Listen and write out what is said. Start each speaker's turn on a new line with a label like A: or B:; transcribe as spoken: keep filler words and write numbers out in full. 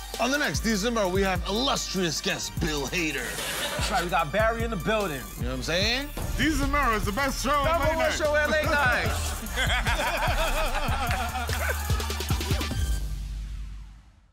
A: On the next DESUS MERO, we have illustrious guest Bill Hader.
B: That's right, we got Barry in the building.
A: You know what I'm saying?
C: DESUS MERO is the best show
B: Number
C: in late
B: one
C: night.
B: show at late night.